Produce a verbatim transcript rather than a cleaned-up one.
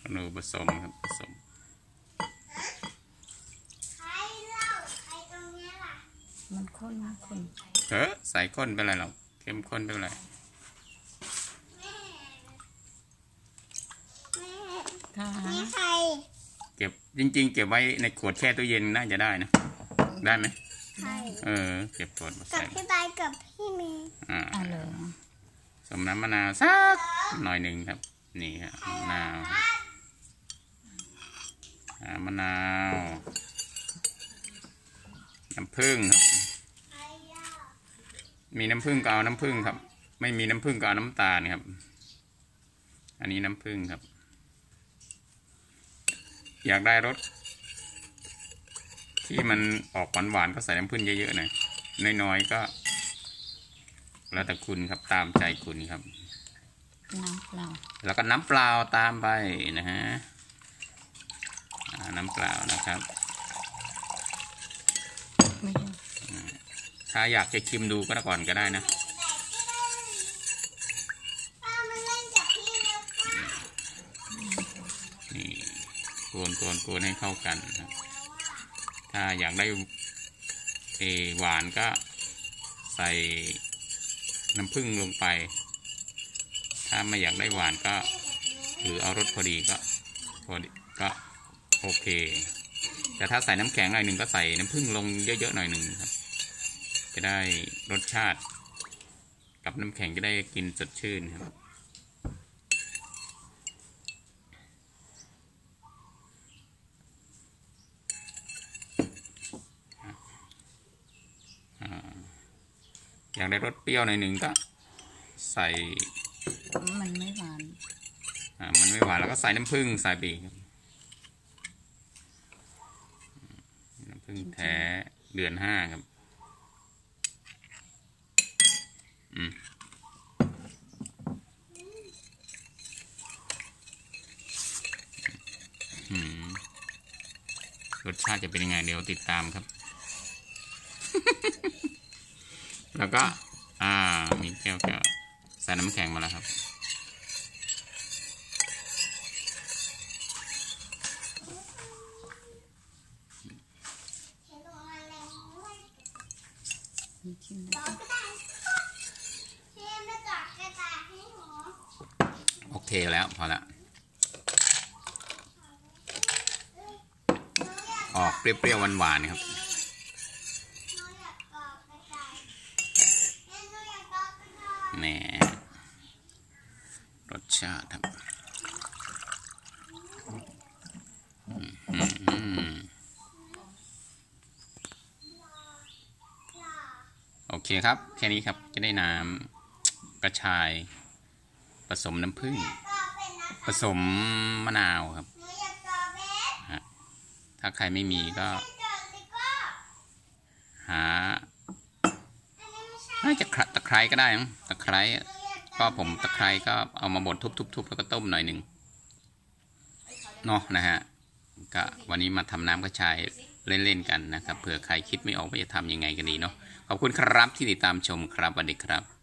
นูผสมครับผสมมันข้นมากคุณเออใส่ข้นไปเลยหรอกเข้มข้นไปเลยนี่ใครเก็บจริงๆเก็บไว้ในขวดแช่ตู้เย็นน่าจะได้นะได้ไหมใช่เออเก็บขวดมาใส่กับพี่ใบกับพี่เมย์อ่าเลยสมน้ำมะนาวสักหน่อยหนึ่งครับนี่ครับมะนาวมะนาวน้ำผึ้งครับมีน้ำผึ้งก็เอาน้ำผึ้งครับไม่มีน้ำผึ้งก็เอาน้ำตาลครับอันนี้น้ำผึ้งครับอยากได้รสที่มันออกหวานๆก็ใส่น้ำผึ้งเยอะๆหน่อยน้อยๆก็แล้วแต่คุณครับตามใจคุณครับน้ำเปล่าแล้วก็น้ำเปล่าตามไปนะฮะน้ำเปล่านะครับถ้าอยากจะชิมดูก็ก่อนก็ได้นะนี่โกนโกนโกนให้เข้ากันครับถ้าอยากได้เอหวานก็ใส่น้ำผึ้งลงไปถ้าไม่อยากได้หวานก็หรือเอารสพอดีก็พอดีก็โอเคแต่ถ้าใส่น้ำแข็งหน่อยหนึ่งก็ใส่น้ำผึ้งลงเยอะๆหน่อยหนึ่งครับจะได้รสชาติกับน้ำแข็งจะได้กินสดชื่นครับอยากได้รสเปรี้ยวหน่อยหนึ่งก็ใส่มันไม่หวานอ่ามันไม่หวานแล้วก็ใส่น้ำผึ้งใส่ไปครับน้ำผึ้งแท้เดือนห้าครับอืมอืมรสชาติจะเป็นยังไงเดี๋ยวติดตามครับ แล้วก็อ่ามีแก้วแก้วใส่น้ำแข็งมาแล้วครับโอเคแล้วพอละออกเปรี้ยวๆหวานๆครับแหมรสชาติครับโอเคครับแค่นี้ครับจะได้น้ำกระชายผสมน้ำผึ้งผสมมะนาวครับถ้าใครไม่มีก็หาน่าจะขัดตะไคร้ก็ได้นะตะไคร้ก็ผมตะไคร้ก็เอามาบดทุบๆๆแล้วก็ต้มหน่อยหนึ่งเนาะนะฮะก็วันนี้มาทำน้ำกระชายเล่นๆกันนะครับเผื่อใครคิดไม่ออกว่าจะทำยังไงกันดีเนาะขอบคุณครับที่ติดตามชมครับสวัสดีครับ